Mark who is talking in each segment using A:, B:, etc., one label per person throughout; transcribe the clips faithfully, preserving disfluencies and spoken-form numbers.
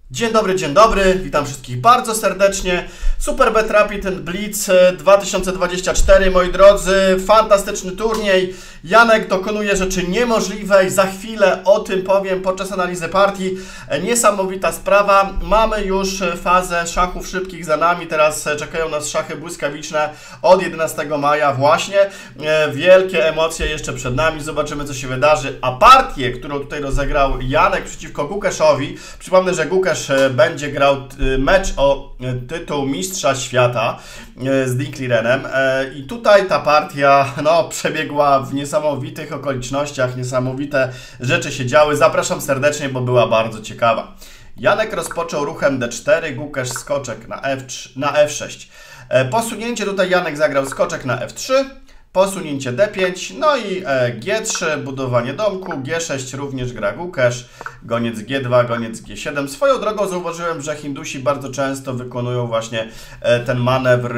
A: Dzień dobry, dzień dobry, witam wszystkich bardzo serdecznie. Superbet Rapid and Blitz dwa tysiące dwadzieścia cztery, moi drodzy, fantastyczny turniej. Janek dokonuje rzeczy niemożliwej, za chwilę o tym powiem podczas analizy partii. Niesamowita sprawa, mamy już fazę szachów szybkich za nami, teraz czekają nas szachy błyskawiczne od jedenastego maja właśnie. Wielkie emocje jeszcze przed nami, zobaczymy co się wydarzy. A partię, którą tutaj rozegrał Janek przeciwko Gukeszowi, przypomnę, że Gukesz będzie grał mecz o tytuł Mistrza Świata z Dinklirenem i tutaj ta partia no, przebiegła w niesamowitych okolicznościach, niesamowite rzeczy się działy. Zapraszam serdecznie, bo była bardzo ciekawa. Janek rozpoczął ruchem D cztery, Gukesz skoczek na, F trzy, na F sześć. Posunięcie tutaj Janek zagrał skoczek na F trzy. Posunięcie D pięć, no i G trzy, budowanie domku, G sześć również gra Gukesz, goniec G dwa, goniec G siedem. Swoją drogą zauważyłem, że Hindusi bardzo często wykonują właśnie ten manewr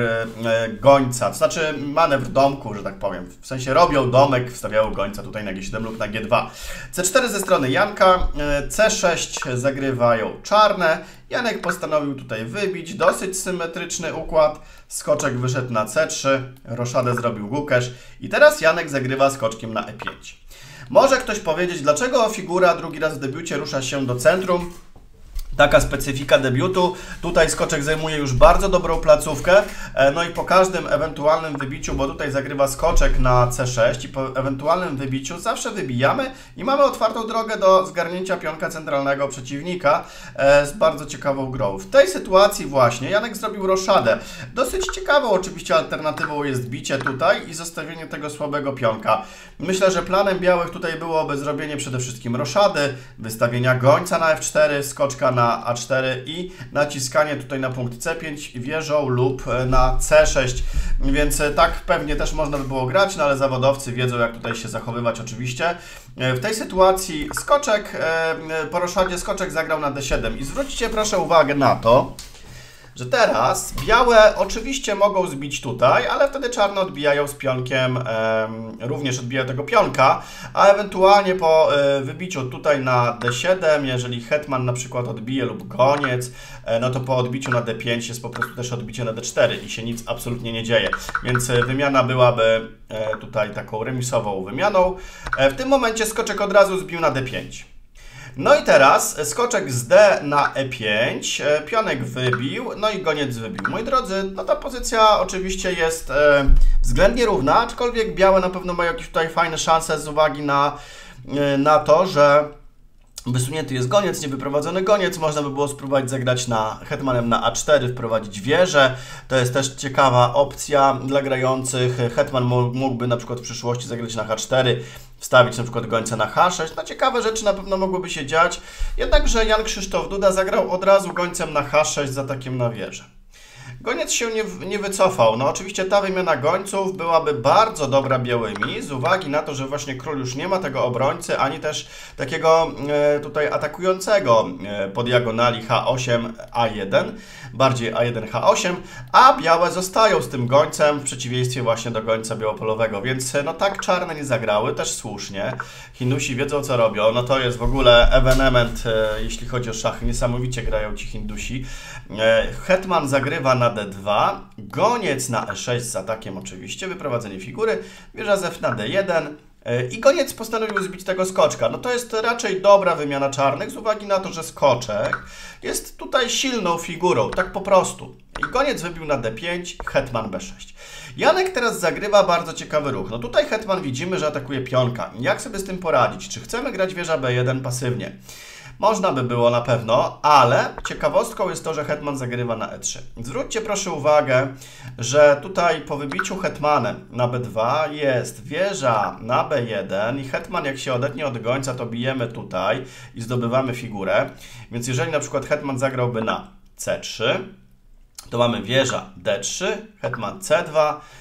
A: gońca, to znaczy manewr domku, że tak powiem. W sensie robią domek, wstawiają gońca tutaj na G siedem lub na G dwa. C cztery ze strony Janka, C sześć zagrywają czarne. Janek postanowił tutaj wybić, dosyć symetryczny układ, skoczek wyszedł na C trzy, roszadę zrobił Gukesz i teraz Janek zagrywa skoczkiem na E pięć. Może ktoś powiedzieć, dlaczego figura drugi raz w debiucie rusza się do centrum? Taka specyfika debiutu. Tutaj skoczek zajmuje już bardzo dobrą placówkę. No i po każdym ewentualnym wybiciu, bo tutaj zagrywa skoczek na C sześć i po ewentualnym wybiciu zawsze wybijamy i mamy otwartą drogę do zgarnięcia pionka centralnego przeciwnika z bardzo ciekawą grą. W tej sytuacji właśnie Janek zrobił roszadę. Dosyć ciekawą oczywiście alternatywą jest bicie tutaj i zostawienie tego słabego pionka. Myślę, że planem białych tutaj byłoby zrobienie przede wszystkim roszady, wystawienia gońca na F cztery, skoczka na A cztery i naciskanie tutaj na punkt C pięć wieżą lub na C sześć, więc tak pewnie też można by było grać, no ale zawodowcy wiedzą, jak tutaj się zachowywać oczywiście. W tej sytuacji skoczek, po roszadzie skoczek zagrał na D siedem i zwróćcie proszę uwagę na to, że teraz białe oczywiście mogą zbić tutaj, ale wtedy czarne odbijają z pionkiem, e, również odbijają tego pionka, a ewentualnie po e, wybiciu tutaj na D siedem, jeżeli hetman na przykład odbije lub goniec, e, no to po odbiciu na D pięć jest po prostu też odbicie na D cztery i się nic absolutnie nie dzieje, więc e, wymiana byłaby e, tutaj taką remisową wymianą. E, w tym momencie skoczek od razu zbił na D pięć. No i teraz skoczek z D na E pięć, pionek wybił, no i goniec wybił. Moi drodzy, no ta pozycja oczywiście jest e, względnie równa, aczkolwiek białe na pewno mają jakieś tutaj fajne szanse z uwagi na, e, na to, że wysunięty jest goniec, niewyprowadzony goniec. Można by było spróbować zagrać na hetmanem na A cztery, wprowadzić wieżę. To jest też ciekawa opcja dla grających. Hetman mógłby na przykład w przyszłości zagrać na H cztery, wstawić na przykład gońca na H sześć. No ciekawe rzeczy na pewno mogłyby się dziać. Jednakże Jan Krzysztof Duda zagrał od razu gońcem na H sześć z atakiem na wieżę. Goniec się nie, nie wycofał. No oczywiście ta wymiana gońców byłaby bardzo dobra białymi z uwagi na to, że właśnie król już nie ma tego obrońcy, ani też takiego e, tutaj atakującego e, po diagonali H osiem A jeden, bardziej A jeden H osiem, a białe zostają z tym gońcem w przeciwieństwie właśnie do gońca białopolowego, więc no tak czarne nie zagrały, też słusznie. Hindusi wiedzą co robią, no to jest w ogóle ewenement, e, jeśli chodzi o szachy, niesamowicie grają ci Hindusi. E, hetman zagrywa na D dwa, goniec na E sześć z atakiem oczywiście, wyprowadzenie figury, wieża z F na D jeden i goniec postanowił zbić tego skoczka. No to jest raczej dobra wymiana czarnych z uwagi na to, że skoczek jest tutaj silną figurą, tak po prostu. I goniec wybił na D pięć, hetman B sześć. Janek teraz zagrywa bardzo ciekawy ruch. No tutaj hetman widzimy, że atakuje pionka. Jak sobie z tym poradzić? Czy chcemy grać wieża B jeden pasywnie? Można by było na pewno, ale ciekawostką jest to, że hetman zagrywa na E trzy. Zwróćcie proszę uwagę, że tutaj po wybiciu hetmanem na B dwa jest wieża na B jeden i hetman jak się odetnie od gońca, to bijemy tutaj i zdobywamy figurę. Więc jeżeli na przykład hetman zagrałby na C trzy, to mamy wieża D trzy, hetman C dwa,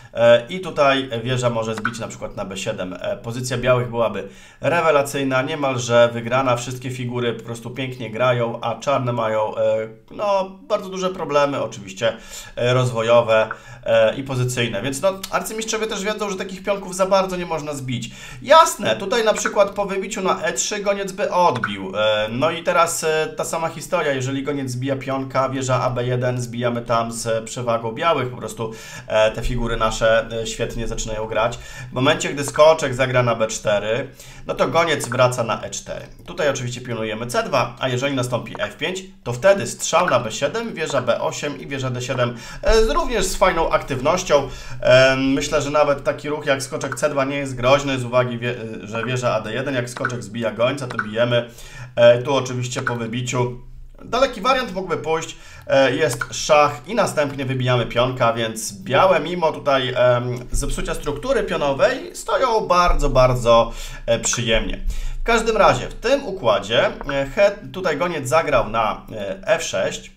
A: I tutaj wieża może zbić na przykład na B siedem. Pozycja białych byłaby rewelacyjna, niemalże wygrana. Wszystkie figury po prostu pięknie grają, a czarne mają no, bardzo duże problemy, oczywiście rozwojowe i pozycyjne. Więc no, arcymistrzowie też wiedzą, że takich pionków za bardzo nie można zbić. Jasne, tutaj na przykład po wybiciu na E trzy goniec by odbił. No i teraz ta sama historia, jeżeli goniec zbija pionka, wieża A B jeden, zbijamy tam z przewagą białych, po prostu te figury nasze świetnie zaczynają grać. W momencie, gdy skoczek zagra na B cztery, no to goniec wraca na E cztery. Tutaj oczywiście pionujemy C dwa, a jeżeli nastąpi F pięć, to wtedy strzał na B siedem, wieża B osiem i wieża D siedem również z fajną aktywnością. Myślę, że nawet taki ruch jak skoczek C dwa nie jest groźny z uwagi, że wieża A D jeden, jak skoczek zbija gońca, to bijemy. Tu oczywiście po wybiciu daleki wariant mógłby pójść, jest szach i następnie wybijamy pionka, więc białe mimo tutaj zepsucia struktury pionowej stoją bardzo, bardzo przyjemnie. W każdym razie w tym układzie tutaj goniec zagrał na F sześć,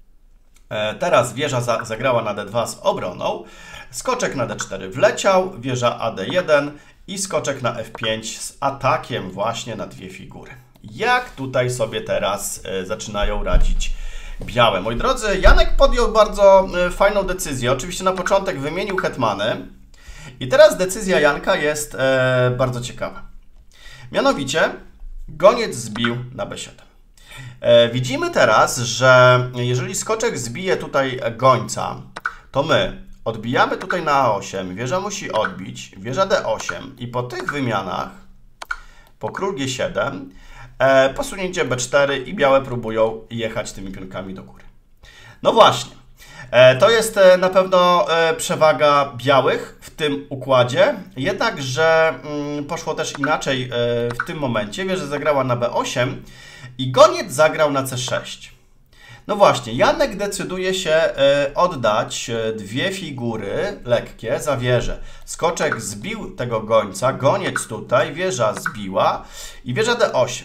A: teraz wieża zagrała na D dwa z obroną, skoczek na D cztery wleciał, wieża A D jeden i skoczek na F pięć z atakiem właśnie na dwie figury. Jak tutaj sobie teraz e, zaczynają radzić białe? Moi drodzy, Janek podjął bardzo e, fajną decyzję. Oczywiście na początek wymienił hetmany i teraz decyzja Janka jest e, bardzo ciekawa. Mianowicie goniec zbił na B siedem. E, widzimy teraz, że jeżeli skoczek zbije tutaj gońca, to my odbijamy tutaj na A osiem, wieża musi odbić, wieża D osiem i po tych wymianach, po król G siedem, e, posunięcie B cztery i białe próbują jechać tymi pionkami do góry. No właśnie, e, to jest e, na pewno e, przewaga białych w tym układzie, jednakże mm, poszło też inaczej e, w tym momencie, wieża zagrała na B osiem i goniec zagrał na C sześć. No właśnie, Janek decyduje się oddać dwie figury lekkie za wieżę. Skoczek zbił tego gońca, goniec tutaj, wieża zbiła i wieża D osiem.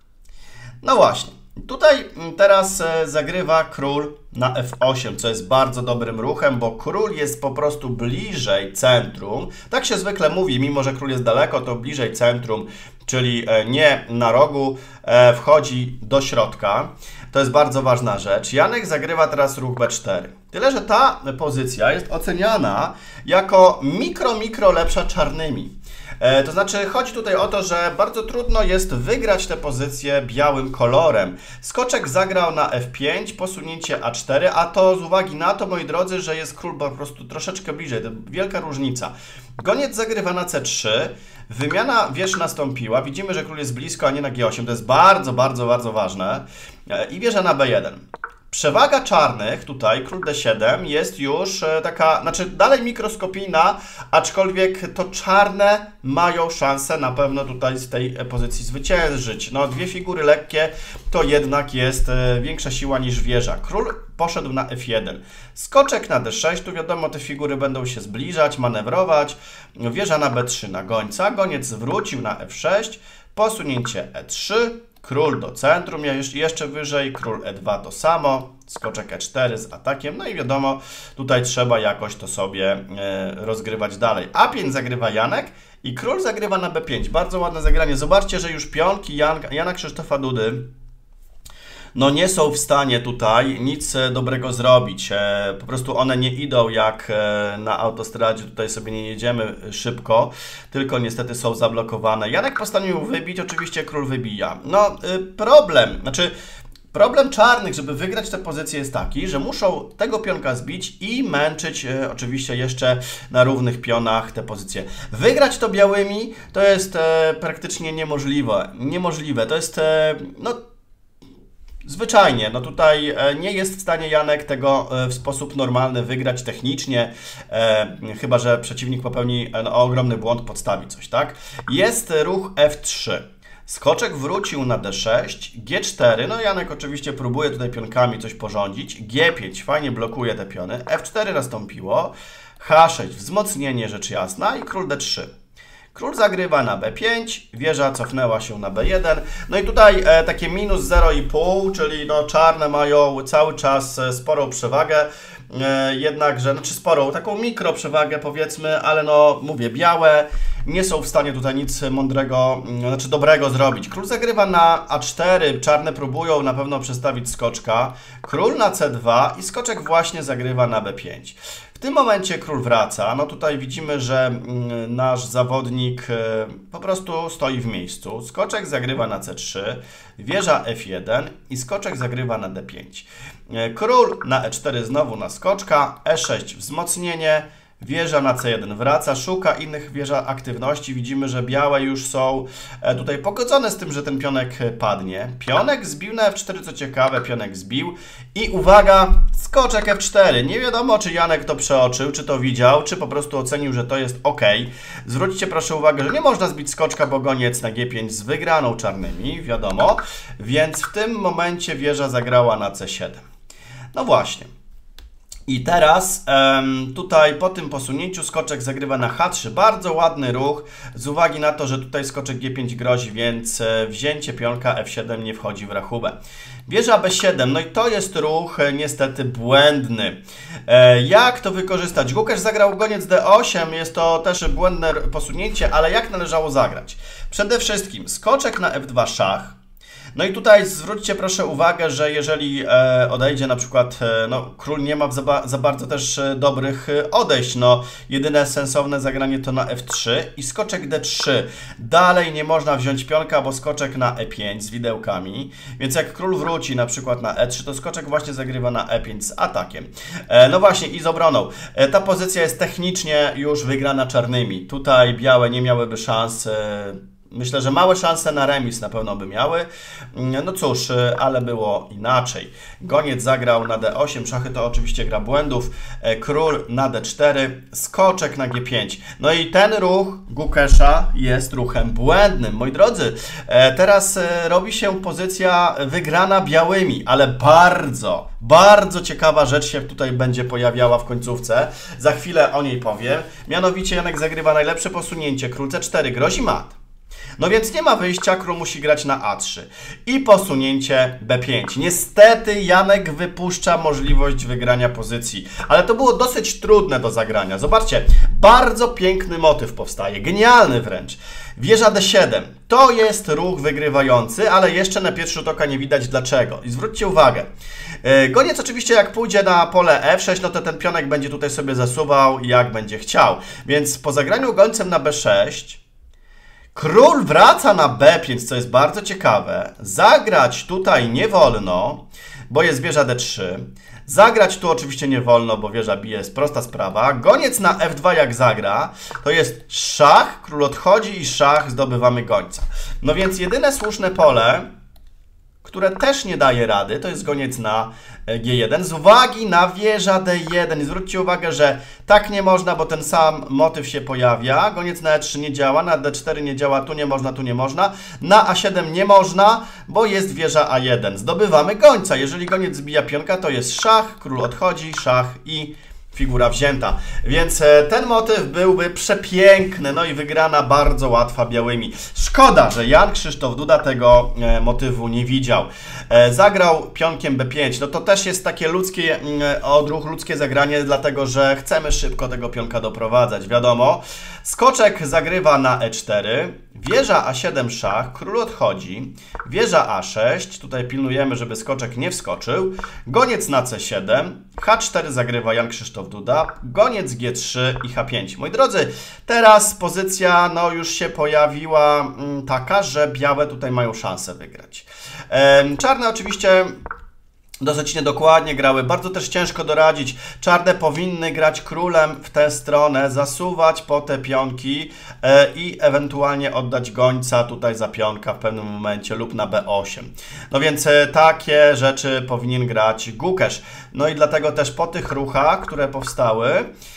A: No właśnie, tutaj teraz zagrywa król na F osiem, co jest bardzo dobrym ruchem, bo król jest po prostu bliżej centrum. Tak się zwykle mówi, mimo że król jest daleko, to bliżej centrum, czyli nie na rogu, wchodzi do środka. To jest bardzo ważna rzecz. Janek zagrywa teraz ruch B cztery. Tyle, że ta pozycja jest oceniana jako mikro, mikro lepsza czarnymi. E, to znaczy chodzi tutaj o to, że bardzo trudno jest wygrać tę pozycję białym kolorem. Skoczek zagrał na F pięć, posunięcie A cztery, a to z uwagi na to, moi drodzy, że jest król po prostu troszeczkę bliżej. To wielka różnica. Goniec zagrywa na C trzy. Wymiana wież nastąpiła. Widzimy, że król jest blisko, a nie na G osiem. To jest bardzo, bardzo, bardzo ważne. I wieża na B jeden. Przewaga czarnych, tutaj król D siedem, jest już taka, znaczy dalej mikroskopijna, aczkolwiek to czarne mają szansę na pewno tutaj z tej pozycji zwyciężyć. No, dwie figury lekkie to jednak jest większa siła niż wieża. Król poszedł na F jeden. Skoczek na D sześć, tu wiadomo, te figury będą się zbliżać, manewrować. Wieża na B trzy na gońca, goniec wrócił na F sześć, posunięcie E trzy. Król do centrum, jeszcze wyżej, król E dwa to samo, skoczek E cztery z atakiem, no i wiadomo, tutaj trzeba jakoś to sobie rozgrywać dalej. A pięć zagrywa Janek i król zagrywa na B pięć. Bardzo ładne zagranie. Zobaczcie, że już pionki Jan, Jana Krzysztofa Dudy no nie są w stanie tutaj nic dobrego zrobić. Po prostu one nie idą jak na autostradzie, tutaj sobie nie jedziemy szybko, tylko niestety są zablokowane. Janek postanowił wybić, oczywiście król wybija. No problem, znaczy problem czarnych, żeby wygrać tę pozycję jest taki, że muszą tego pionka zbić i męczyć e, oczywiście jeszcze na równych pionach tę pozycję. Wygrać to białymi to jest e, praktycznie niemożliwe. Niemożliwe, to jest e, no zwyczajnie, no tutaj nie jest w stanie Janek tego w sposób normalny wygrać technicznie, e, chyba że przeciwnik popełni no, ogromny błąd, podstawi coś, tak? Jest ruch F trzy. Skoczek wrócił na D sześć, G cztery, no Janek oczywiście próbuje tutaj pionkami coś porządzić, G pięć fajnie blokuje te piony, F cztery nastąpiło, H sześć wzmocnienie rzecz jasna i król D trzy. Król zagrywa na B pięć, wieża cofnęła się na B jeden. No i tutaj e, takie minus zero i pół, czyli no czarne mają cały czas sporą przewagę. e, jednakże, znaczy sporą, taką mikro przewagę powiedzmy, ale no mówię, białe nie są w stanie tutaj nic mądrego, znaczy dobrego zrobić. Król zagrywa na a cztery, czarne próbują na pewno przestawić skoczka, król na c dwa i skoczek właśnie zagrywa na b pięć. W tym momencie król wraca, no tutaj widzimy, że nasz zawodnik po prostu stoi w miejscu. Skoczek zagrywa na c trzy, wieża f jeden i skoczek zagrywa na d pięć. Król na e cztery znowu na skoczka, e sześć wzmocnienie, wieża na c jeden wraca, szuka innych wieża aktywności. Widzimy, że białe już są tutaj pogodzone z tym, że ten pionek padnie. Pionek zbił na f cztery, co ciekawe, pionek zbił. I uwaga, skoczek f cztery. Nie wiadomo, czy Janek to przeoczył, czy to widział, czy po prostu ocenił, że to jest ok. Zwróćcie proszę uwagę, że nie można zbić skoczka, bo goniec na g pięć z wygraną czarnymi, wiadomo. Więc w tym momencie wieża zagrała na c siedem. No właśnie. I teraz um, tutaj po tym posunięciu skoczek zagrywa na h trzy. Bardzo ładny ruch z uwagi na to, że tutaj skoczek g pięć grozi, więc wzięcie pionka f siedem nie wchodzi w rachubę. Wieża b siedem, no i to jest ruch niestety błędny. E, jak to wykorzystać? Gukesz zagrał goniec d osiem, jest to też błędne posunięcie, ale jak należało zagrać? Przede wszystkim skoczek na f dwa szach. No i tutaj zwróćcie proszę uwagę, że jeżeli e, odejdzie na przykład, e, no król nie ma za, ba za bardzo też e, dobrych e, odejść, no jedyne sensowne zagranie to na f trzy i skoczek d trzy. Dalej nie można wziąć pionka, bo skoczek na e pięć z widełkami, więc jak król wróci na przykład na e trzy, to skoczek właśnie zagrywa na e pięć z atakiem. E, no właśnie i z obroną. E, ta pozycja jest technicznie już wygrana czarnymi. Tutaj białe nie miałyby szans. E, Myślę, że małe szanse na remis na pewno by miały. No cóż, ale było inaczej. Goniec zagrał na d osiem, szachy to oczywiście gra błędów. Król na d cztery, skoczek na g pięć. No i ten ruch Gukesza jest ruchem błędnym. Moi drodzy, teraz robi się pozycja wygrana białymi, ale bardzo, bardzo ciekawa rzecz się tutaj będzie pojawiała w końcówce. Za chwilę o niej powiem. Mianowicie Janek zagrywa najlepsze posunięcie. Król c cztery, grozi mat. No więc nie ma wyjścia, król musi grać na a trzy i posunięcie b pięć. Niestety Janek wypuszcza możliwość wygrania pozycji, ale to było dosyć trudne do zagrania. Zobaczcie, bardzo piękny motyw powstaje, genialny wręcz. Wieża d siedem, to jest ruch wygrywający, ale jeszcze na pierwszy rzut oka nie widać dlaczego. I zwróćcie uwagę, goniec oczywiście jak pójdzie na pole f sześć, no to ten pionek będzie tutaj sobie zasuwał jak będzie chciał. Więc po zagraniu gońcem na b sześć... Król wraca na b pięć, co jest bardzo ciekawe. Zagrać tutaj nie wolno, bo jest wieża d trzy. Zagrać tu oczywiście nie wolno, bo wieża bije, jest prosta sprawa. Goniec na f dwa jak zagra, to jest szach, król odchodzi i szach, zdobywamy gońca. No więc jedyne słuszne pole, które też nie daje rady, to jest goniec na g jeden z uwagi na wieża d jeden. I zwróćcie uwagę, że tak nie można, bo ten sam motyw się pojawia. Goniec na e trzy nie działa, na d cztery nie działa, tu nie można, tu nie można. Na a siedem nie można, bo jest wieża a jeden. Zdobywamy gońca. Jeżeli goniec zbija pionka, to jest szach, król odchodzi, szach i figura wzięta. Więc ten motyw byłby przepiękny, no i wygrana bardzo łatwa białymi. Szkoda, że Jan Krzysztof Duda tego motywu nie widział. Zagrał pionkiem b pięć. No to też jest takie ludzkie odruch, ludzkie zagranie, dlatego że chcemy szybko tego pionka doprowadzać, wiadomo. Skoczek zagrywa na e cztery, wieża a siedem szach, król odchodzi, wieża a sześć, tutaj pilnujemy, żeby skoczek nie wskoczył, goniec na c siedem, h cztery zagrywa Jan Krzysztof Duda, goniec g trzy i h pięć. Moi drodzy, teraz pozycja no już się pojawiła m, taka, że białe tutaj mają szansę wygrać. Ehm, czarne oczywiście dosyć niedokładnie grały, bardzo też ciężko doradzić. Czarne powinny grać królem w tę stronę, zasuwać po te pionki e, i ewentualnie oddać gońca tutaj za pionka w pewnym momencie lub na b osiem. No więc e, takie rzeczy powinien grać Gukesz. No i dlatego też po tych ruchach, które powstały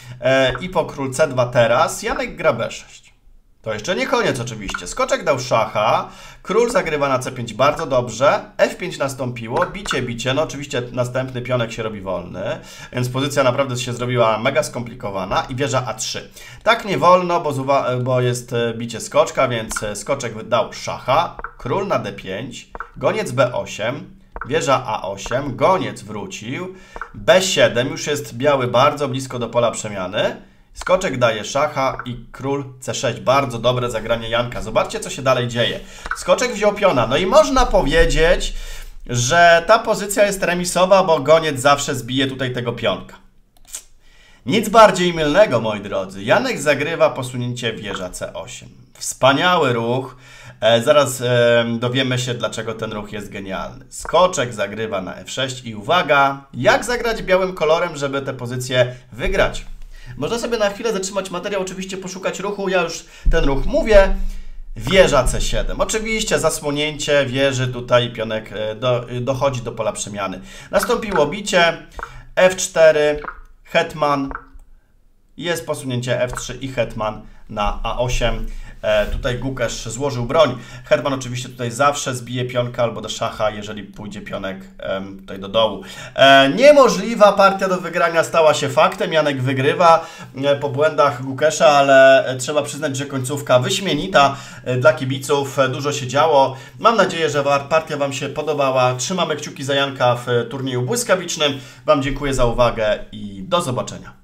A: e, i po król c dwa teraz, Janek gra b sześć. To jeszcze nie koniec oczywiście. Skoczek dał szacha, król zagrywa na c pięć bardzo dobrze, f pięć nastąpiło, bicie, bicie, no oczywiście następny pionek się robi wolny, więc pozycja naprawdę się zrobiła mega skomplikowana i wieża a trzy. Tak nie wolno, bo, bo jest bicie skoczka, więc skoczek dał szacha, król na d pięć, goniec b osiem, Wieża A osiem, goniec wrócił, B siedem, już jest biały bardzo blisko do pola przemiany. Skoczek daje szacha i król C sześć. Bardzo dobre zagranie Janka. Zobaczcie, co się dalej dzieje. Skoczek wziął piona. No i można powiedzieć, że ta pozycja jest remisowa, bo goniec zawsze zbije tutaj tego pionka. Nic bardziej mylnego, moi drodzy. Janek zagrywa posunięcie wieża C osiem. Wspaniały ruch. E, zaraz e, dowiemy się, dlaczego ten ruch jest genialny. Skoczek zagrywa na F sześć i uwaga, jak zagrać białym kolorem, żeby tę pozycję wygrać. Można sobie na chwilę zatrzymać materiał, oczywiście poszukać ruchu. Ja już ten ruch mówię. Wieża C siedem. Oczywiście zasłonięcie wieży, tutaj pionek do, dochodzi do pola przemiany. Nastąpiło bicie, F cztery, hetman, jest posunięcie F trzy i hetman na A osiem. E, tutaj Gukesz złożył broń. Hetman oczywiście tutaj zawsze zbije pionka albo do szacha, jeżeli pójdzie pionek e, tutaj do dołu. E, niemożliwa partia do wygrania stała się faktem. Janek wygrywa e, po błędach Gukesza, ale e, trzeba przyznać, że końcówka wyśmienita e, dla kibiców. E, dużo się działo. Mam nadzieję, że partia Wam się podobała. Trzymamy kciuki za Janka w turnieju błyskawicznym. Wam dziękuję za uwagę i do zobaczenia.